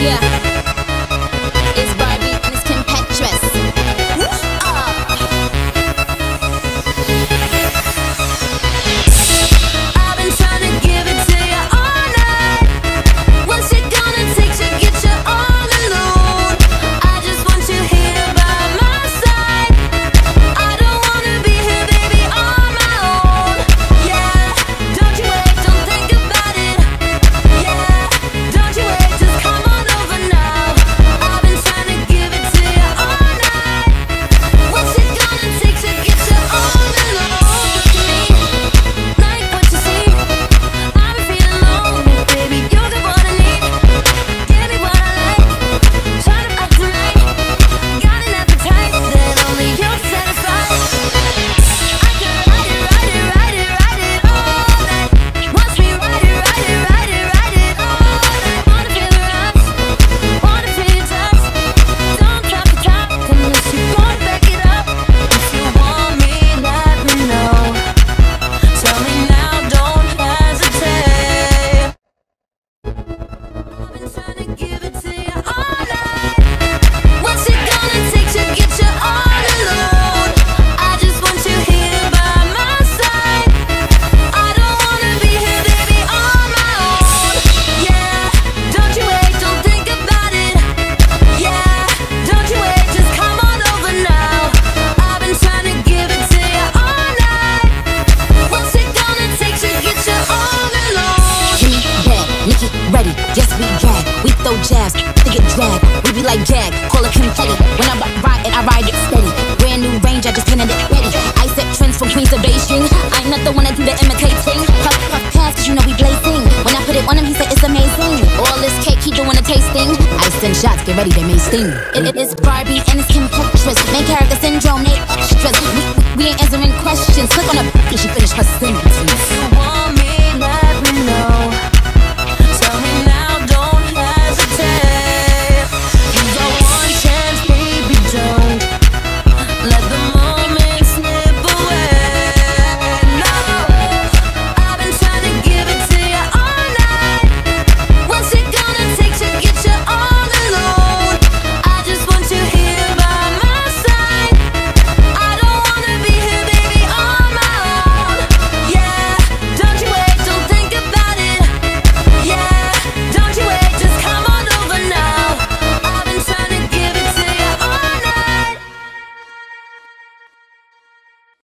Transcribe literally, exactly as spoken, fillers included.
Yeah. It's Barbie and it's Kim Petras. I've been trying to give it to you all night. What's it gonna take to get you all alone? I just want you here by my side. I don't wanna be here, baby, on my own. Yeah, don't you wait, don't think about it. Yeah, don't you wait, just come on over now. I've been trying to give it to you all night. What's it gonna take to get you all alone? Look at me, like what you see. I've been feeling lonely, baby, you're the one I need. Give me what I like, turn it up tonight. Got an appetite that only you satisfy. I can ride it, ride it, ride it, ride it all night. Watch me ride it, ride it, ride it, ride it all night. Wanna feel the rush, wanna feel your touch. Don't drop the top unless you gon' back it up. If you want me, let me know. Tell me now, don't hesitate. I've been trying to give it to you all night. What's it gonna take to get you all alone? I just want you here by my side. I don't wanna be here, baby, on my own. Yeah, don't you wait, don't think about it. Yeah, don't you wait, just come on over now. I've been trying to give it to you all night. What's it gonna take to get you all alone? Jimmy, bad, Nicki, ready, yes we gag. We throw jabs, to get dragged. We be like gag, call it confetti. When I ride it, I ride it steady. Brand new range, I just painted it ready. I set trends from Queens to Beijing. I ain't not the one that do the imitating. Puff, puff, pass, cause you know we blazing. When I put it on him, he said it's amazing. All this cake, he doing a tasting. I send shots, get ready, they may sting. It, it is Barbie and it's Kim Petras. Main character syndrome, they extras. We, we, we ain't answering questions. Click on a she finished her sentence.